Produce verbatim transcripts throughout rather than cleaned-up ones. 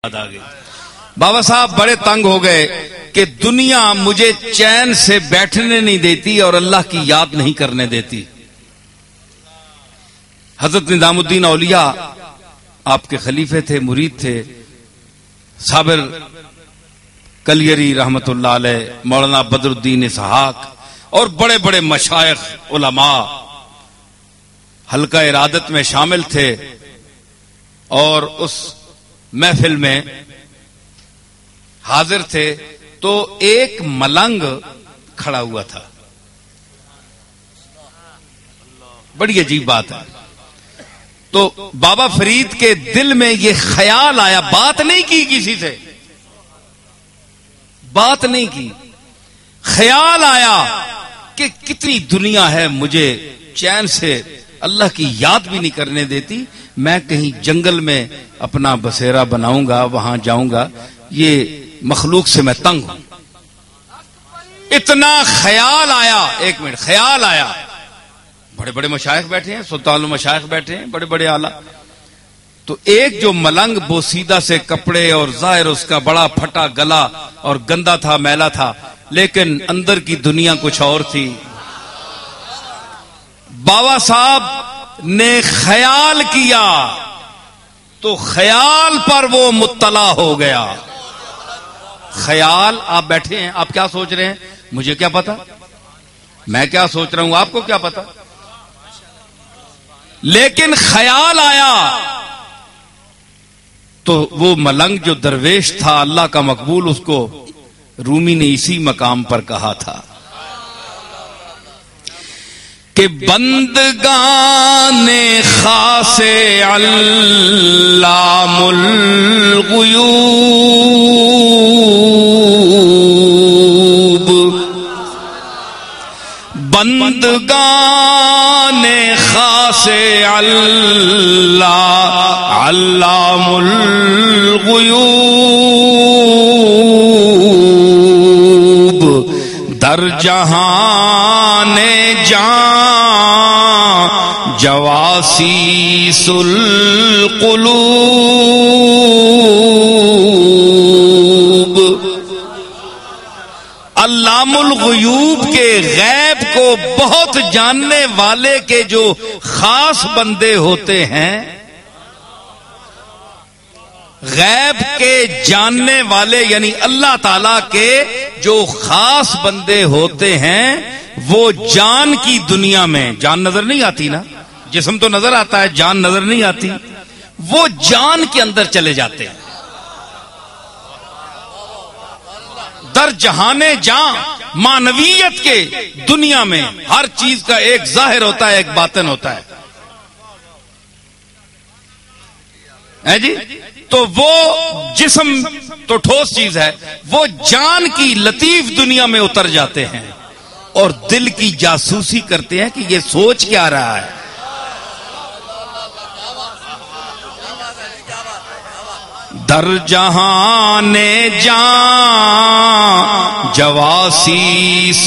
یاد آ گئی۔ بابا صاحب بڑے تنگ ہو گئے کہ دنیا مجھے چین سے بیٹھنے نہیں دیتی اور اللہ کی یاد نہیں کرنے دیتی۔ حضرت نظام الدین اولیاء آپ کے خلیفے تھے، مرید تھے، صابر کلیری رحمت اللہ علیہ، مولانا بدر الدین اسحاق اور بڑے بڑے مشائخ علماء حلقہ ارادت میں شامل تھے، اور اس محفل میں حاضر تھے تو ایک ملنگ کھڑا ہوا تھا۔ بڑی عجیب بات ہے۔ تو بابا فرید کے دل میں یہ خیال آیا، بات نہیں کی کسی سے، بات نہیں کی، خیال آیا کہ کتنی دنیا ہے مجھے چین سے اللہ کی یاد بھی نہیں کرنے دیتی، میں کہیں جنگل میں اپنا بسیرا بناؤں گا، وہاں جاؤں گا، یہ مخلوق سے میں تنگ ہوں۔ اتنا خیال آیا، ایک منٹ خیال آیا، بڑے بڑے مشائخ بیٹھے ہیں، سلطان المشائخ بیٹھے ہیں، بڑے بڑے آلہ، تو ایک جو ملنگ بوسیدہ سے کپڑے اور ظاہر اس کا بڑا پھٹا گلا اور گندا تھا، میلا تھا، لیکن اندر کی دنیا کچھ اور تھی۔ بابا صاحب نے خیال کیا تو خیال پر وہ مطلع ہو گیا۔ خیال، آپ بیٹھے ہیں، آپ کیا سوچ رہے ہیں مجھے کیا پتا، میں کیا سوچ رہا ہوں آپ کو کیا پتا، لیکن خیال آیا تو وہ ملنگ جو درویش تھا، اللہ کا مقبول، اس کو رومی نے اسی مقام پر کہا تھا کہ بندگان خاص علام الغیوب، بندگان خاص علام الغیوب، در جہان جان جواسیس القلوب، علام الغیوب کے غیب کو بہت جاننے والے کے جو خاص بندے ہوتے ہیں، غیب کے جاننے والے یعنی اللہ تعالی کے جو خاص بندے ہوتے ہیں، وہ جان کی دنیا میں، جان نظر نہیں آتی نا، جسم تو نظر آتا ہے، جان نظر نہیں آتی، وہ جان کے اندر چلے جاتے ہیں، در جہان جان، معنویت کے دنیا میں ہر چیز کا ایک ظاہر ہوتا ہے، ایک باطن ہوتا ہے ہے جی، تو وہ جسم تو ٹھوس چیز ہے، وہ جان کی لطیف دنیا میں اتر جاتے ہیں اور دل کی جاسوسی کرتے ہیں کہ یہ سوچ کیا رہا ہے۔ در جہان جان جواسیس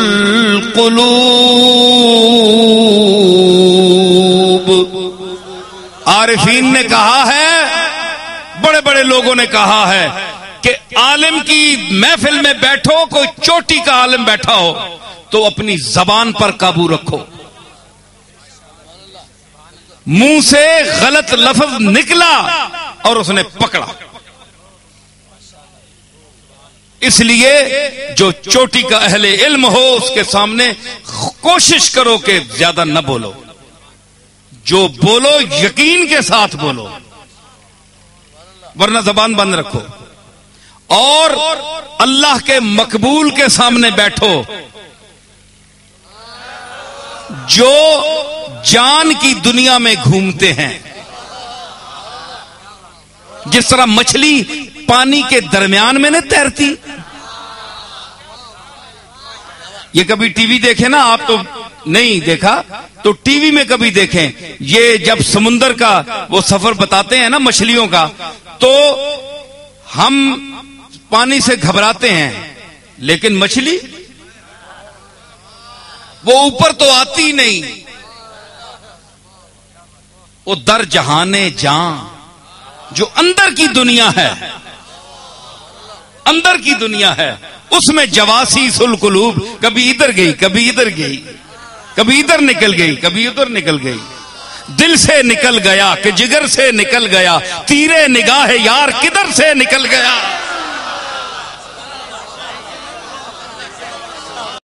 القلوب، عارفین نے کہا ہے، بڑے بڑے لوگوں نے کہا ہے کہ عالم کی محفل میں بیٹھو، کوئی چوٹی کا عالم بیٹھا ہو تو اپنی زبان پر قابو رکھو، منہ سے غلط لفظ نکلا اور اس نے پکڑا، اس لیے جو چوٹی کا اہل علم ہو اس کے سامنے کوشش کرو کہ زیادہ نہ بولو، جو بولو یقین کے ساتھ بولو، ورنہ زبان بند رکھو، اور اللہ کے مقبول کے سامنے بیٹھو جو جان کی دنیا میں گھومتے ہیں، جس طرح مچھلی پانی کے درمیان میں نہ تیرتی۔ یہ کبھی ٹی وی دیکھیں نا، آپ تو نہیں دیکھا تو ٹی وی میں کبھی دیکھیں، یہ جب سمندر کا وہ سفر بتاتے ہیں نا مچھلیوں کا، تو ہم پانی سے گھبراتے ہیں، لیکن مچھلی وہ اوپر تو آتی نہیں، وہ در جہان جان جو اندر کی دنیا ہے، اندر کی دنیا ہے، اس میں جواسیس القلوب کبھی ادھر گئی کبھی ادھر گئی، کبھی ادھر نکل گئی کبھی ادھر نکل گئی، دل سے نکل گیا کہ جگر سے نکل گیا، تیرے نگاہ یار کدھر سے نکل گیا۔